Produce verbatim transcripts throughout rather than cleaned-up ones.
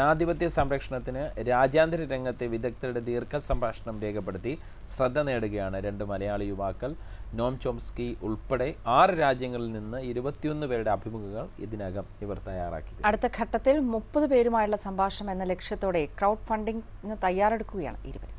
ജനാധിപത്യ സംരക്ഷണത്തിന് രാജ്യാന്തര രംഗത്തെ വിദഗ്ധരുടെ ദീർഘ സംഭാഷണം രേഖപ്പെടുത്തി ശ്രദ്ധ നേടുകയാണ് രണ്ട് മലയാളി യുവാക്കൾ. നോം ചോംസ്കി ഉൾപ്പെടെ ആറ് രാജ്യങ്ങളിൽ നിന്ന് ഇരുപത്തിയൊന്ന് പേരുടെ അഭിമുഖങ്ങൾ ഇതിനകം ഇവർ തയ്യാറാക്കി. അടുത്ത ഘട്ടത്തിൽ മുപ്പത് പേരുമായുള്ള സംഭാഷണം എന്ന ലക്ഷ്യത്തോടെ ക്രൗഡ് ഫണ്ടിംഗ് തയ്യാറെടുക്കുകയാണ് ഇരുവരും.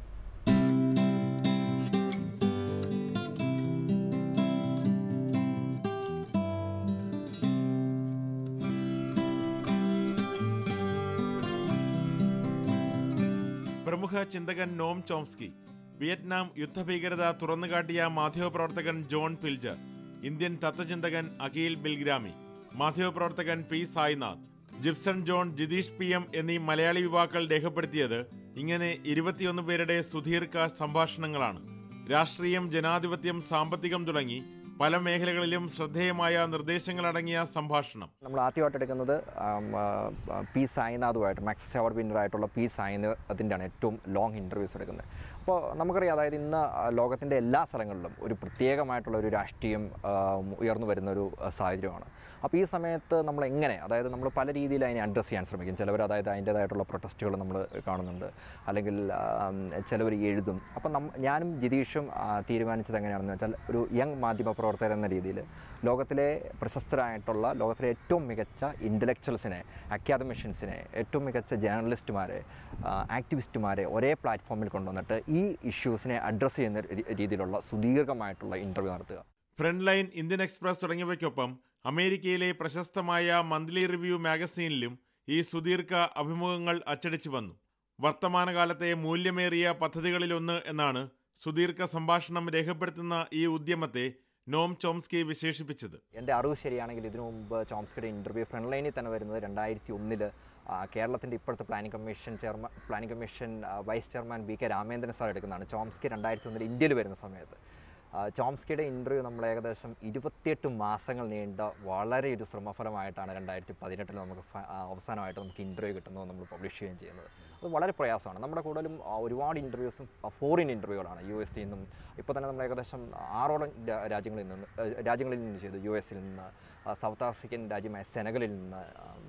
പ്രമുഖ ചിന്തകൻ നോം ചോംസ്കി, വിയറ്റ്നാം യുദ്ധഭീകരത തുറന്നുകാട്ടിയ മാധ്യമപ്രവർത്തകൻ ജോൺ പിൽജർ, ഇന്ത്യൻ തത്വചിന്തകൻ അഖിൽ ബിൽഗ്രാമി, മാധ്യമപ്രവർത്തകൻ P Sainath, Jibson John, Jitheesh P M എന്നീ മലയാളി യുവാക്കൾ രേഖപ്പെടുത്തിയത് ഇങ്ങനെ ഇരുപത്തിയൊന്ന് പേരുടെ സുദീർഘ സംഭാഷണങ്ങളാണ്. രാഷ്ട്രീയം, ജനാധിപത്യം, സാമ്പത്തികം തുടങ്ങി പല മേഖലകളിലും ശ്രദ്ധേയമായ നിർദ്ദേശങ്ങളടങ്ങിയ സംഭാഷണം. നമ്മൾ ആദ്യമായിട്ട് എടുക്കുന്നത് പി സായ്നാഥുമായിട്ട്, മാക്സിസ് അവാർഡ് വിന്നറായിട്ടുള്ള പി സായ്നാഥിൻ്റെയാണ് ഏറ്റവും ലോങ് ഇൻ്റർവ്യൂസ് എടുക്കുന്നത്. അപ്പോൾ നമുക്കറിയാം, അതായത് ഇന്ന് ലോകത്തിൻ്റെ എല്ലാ സ്ഥലങ്ങളിലും ഒരു പ്രത്യേകമായിട്ടുള്ള ഒരു രാഷ്ട്രീയം ഉയർന്നു വരുന്നൊരു സാഹചര്യമാണ്. അപ്പോൾ ഈ സമയത്ത് നമ്മൾ എങ്ങനെ, അതായത് നമ്മൾ പല രീതിയിൽ അതിനെ അഡ്രസ്സ് ചെയ്യാൻ ശ്രമിക്കും. ചിലവർ അതായത് അതിൻ്റേതായിട്ടുള്ള പ്രൊട്ടസ്റ്റുകൾ നമ്മൾ കാണുന്നുണ്ട്, അല്ലെങ്കിൽ ചിലവർ എഴുതും. അപ്പം നം ഞാനും ജിതീഷും തീരുമാനിച്ചത് എങ്ങനെയാണെന്ന് വെച്ചാൽ, ഒരു യങ് മാധ്യമ പ്രവർത്തകർ എന്ന രീതിയിൽ ലോകത്തിലെ പ്രശസ്തരായിട്ടുള്ള, ലോകത്തിലെ ഏറ്റവും മികച്ച ഇൻ്റലക്ച്വൽസിനെ, അക്കാദമിഷ്യൻസിനെ, ഏറ്റവും മികച്ച ജേർണലിസ്റ്റുമാരെ, ആക്ടിവിസ്റ്റുമാരെ ഒരേ പ്ലാറ്റ്ഫോമിൽ കൊണ്ടുവന്നിട്ട് ഈ ഇഷ്യൂസിനെ അഡ്രസ്സ് ചെയ്യുന്ന രീതിയിലുള്ള സുദീർഘമായിട്ടുള്ള ഇൻ്റർവ്യൂ നടത്തുക. ഫ്രണ്ട് ലൈൻ, ഇന്ത്യൻ എക്സ്പ്രസ് തുടങ്ങിയവയ്ക്കൊപ്പം അമേരിക്കയിലെ പ്രശസ്തമായ മന്ത്ലി റിവ്യൂ മാഗസീനിലും ഈ സുദീർഘ അഭിമുഖങ്ങൾ അച്ചടിച്ചു വന്നു. വർത്തമാനകാലത്തെ മൂല്യമേറിയ പദ്ധതികളിലൊന്ന് എന്നാണ് സുദീർഘ സംഭാഷണം രേഖപ്പെടുത്തുന്ന ഈ ഉദ്യമത്തെ നോം ചോംസ്കി വിശേഷിപ്പിച്ചത്. എൻ്റെ അറിവ് ശരിയാണെങ്കിൽ ഇതിനു മുമ്പ് ചോംസ്കിയുടെ ഇൻ്റർവ്യൂ ഫ്രണ്ട് ലൈനിൽ തന്നെ വരുന്നത് രണ്ടായിരത്തി ഒന്നില് കേരളത്തിൻ്റെ ഇപ്പോഴത്തെ planning commission chairman planning commission vice chairman V K Ramendran sir എടുക്കുന്നതാണ്. ചോംസ്കി രണ്ടായിരത്തി ഒന്നിൽ ഇന്ത്യയിൽ വരുന്ന സമയത്ത് ചോംസ്കിയുടെ ഇൻ്റർവ്യൂ നമ്മൾ ഏകദേശം ഇരുപത്തിയെട്ട് മാസങ്ങൾ നീണ്ട വളരെ ഒരു ശ്രമഫലമായിട്ടാണ് രണ്ടായിരത്തി പതിനെട്ടിൽ നമുക്ക് അവസാനമായിട്ട് നമുക്ക് ഇൻ്റർവ്യൂ കിട്ടുന്നത് നമ്മൾ പബ്ലിഷ് ചെയ്യുകയും ചെയ്യുന്നത്. അത് വളരെ പ്രയാസമാണ്. നമ്മുടെ കൂടുതലും ഒരുപാട് ഇൻ്റർവ്യൂസും ഫോറിൻ ഇൻ്റർവ്യൂകളാണ്. യു എസ് സിയിൽ നിന്നും ഇപ്പോൾ തന്നെ നമ്മൾ ഏകദേശം ആറോളം രാജ്യങ്ങളിൽ നിന്ന് രാജ്യങ്ങളിൽ നിന്ന് ചെയ്തു. യു എസിൽ നിന്ന്, സൗത്ത് ആഫ്രിക്കൻ രാജ്യമായ സെനഗലിൽ നിന്ന്,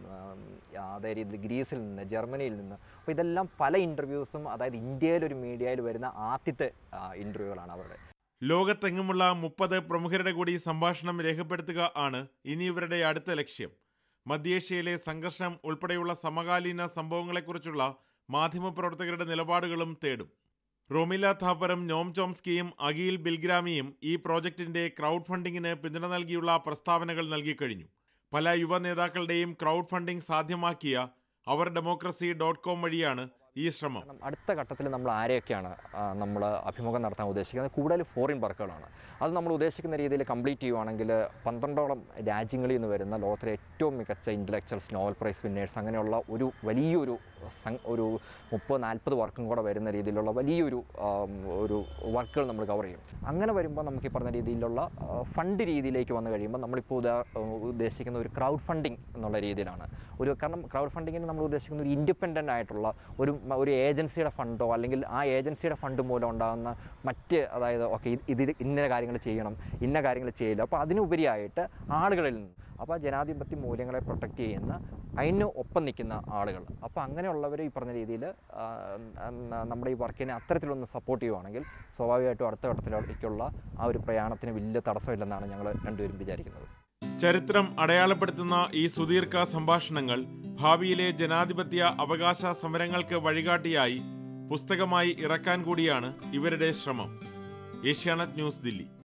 അതേ രീതിയിൽ ഗ്രീസിൽ നിന്ന്, ജർമ്മനിയിൽ നിന്ന്. അപ്പോൾ ഇതെല്ലാം പല ഇൻ്റർവ്യൂസും, അതായത് ഇന്ത്യയിലൊരു മീഡിയയിൽ വരുന്ന ആദ്യത്തെ ഇൻ്റർവ്യൂകളാണ് അവരുടെ. ലോകത്തെങ്ങുമുള്ള മുപ്പത് പ്രമുഖരുടെ കൂടി സംഭാഷണം രേഖപ്പെടുത്തുക ആണ് ഇനി ഇവരുടെ അടുത്ത ലക്ഷ്യം. മധ്യേഷ്യയിലെ സംഘർഷം ഉൾപ്പെടെയുള്ള സമകാലീന സംഭവങ്ങളെക്കുറിച്ചുള്ള മാധ്യമപ്രവർത്തകരുടെ നിലപാടുകളും തേടും. റോമില താപ്പറും നോം ചോംസ്കിയും അഖിൽ ബിൽഗ്രാമിയും ഈ പ്രോജക്റ്റിന്റെ ക്രൗഡ് ഫണ്ടിങ്ങിന് പിന്തുണ നൽകിയുള്ള പ്രസ്താവനകൾ നൽകിക്കഴിഞ്ഞു. പല യുവ നേതാക്കളുടെയും ക്രൗഡ് ഫണ്ടിംഗ് സാധ്യമാക്കിയ അവർ ഡെമോക്രസി ഡോട്ട് കോം വഴിയാണ് ഈ ശ്രമം. അടുത്ത ഘട്ടത്തിൽ നമ്മൾ ആരെയൊക്കെയാണ് നമ്മൾ അഭിമുഖം നടത്താൻ ഉദ്ദേശിക്കുന്നത്? കൂടുതൽ ഫോറിൻ വർക്കുകളാണ്. അത് നമ്മൾ ഉദ്ദേശിക്കുന്ന രീതിയിൽ കംപ്ലീറ്റ് ചെയ്യുവാണെങ്കിൽ പന്ത്രണ്ടോളം രാജ്യങ്ങളിൽ നിന്ന് വരുന്ന ലോകത്തിലെ ഏറ്റവും മികച്ച ഇൻ്റലക്ച്വൽസ്, നോവൽ പ്രൈസ് വിന്നേഴ്സ്, അങ്ങനെയുള്ള ഒരു വലിയൊരു ഒരു മുപ്പത് നാൽപ്പത് വർക്കും കൂടെ വരുന്ന രീതിയിലുള്ള വലിയൊരു ഒരു വർക്കുകൾ നമ്മൾ കവർ ചെയ്യും. അങ്ങനെ വരുമ്പോൾ നമുക്ക് ഈ പറഞ്ഞ രീതിയിലുള്ള ഫണ്ട് രീതിയിലേക്ക് വന്നു കഴിയുമ്പോൾ നമ്മളിപ്പോൾ ഉദാ ഉദ്ദേശിക്കുന്ന ഒരു ക്രൗഡ് ഫണ്ടിങ് എന്നുള്ള രീതിയിലാണ്. ഒരു കാരണം ക്രൗഡ് ഫണ്ടിങ്ങിന് നമ്മൾ ഉദ്ദേശിക്കുന്ന ഒരു ഇൻഡിപെൻഡൻ്റ് ആയിട്ടുള്ള ഒരു ഒരു ഏജൻസിയുടെ ഫണ്ടോ, അല്ലെങ്കിൽ ആ ഏജൻസിയുടെ ഫണ്ട് മൂലം ഉണ്ടാകുന്ന മറ്റ്, അതായത് ഓക്കെ ഇത് ഇന്ന കാര്യങ്ങൾ ചെയ്യണം, ഇന്ന കാര്യങ്ങൾ ചെയ്യില്ല. അപ്പോൾ അതിനുപരിയായിട്ട് ആളുകളിൽ നിന്ന്, അപ്പോൾ ജനാധിപത്യ മൂല്യങ്ങളെ പ്രൊട്ടക്റ്റ് ചെയ്യുന്ന, അതിന് ഒപ്പം നിൽക്കുന്ന ആളുകൾ, അപ്പോൾ അങ്ങനെയുള്ളവർ ഈ പറഞ്ഞ രീതിയിൽ നമ്മുടെ ഈ വർക്കിനെ അത്തരത്തിലൊന്ന് സപ്പോർട്ട് ചെയ്യുവാണെങ്കിൽ സ്വാഭാവികമായിട്ടും അടുത്ത ഘട്ടത്തിലേക്കുള്ള ആ ഒരു പ്രയാണത്തിന് വലിയ തടസ്സമില്ലെന്നാണ് ഞങ്ങൾ രണ്ടുപേരും വിചാരിക്കുന്നത്. ചരിത്രം അടയാളപ്പെടുത്തുന്ന ഈ സുദീർഘ സംഭാഷണങ്ങൾ ഭാവിയിലെ ജനാധിപത്യ അവകാശ സമരങ്ങൾക്ക് വഴികാട്ടിയായി പുസ്തകമായി ഇറക്കാൻ കൂടിയാണ് ഇവരുടെ ശ്രമം. ഏഷ്യാനെറ്റ് ന്യൂസ്, ദില്ലി.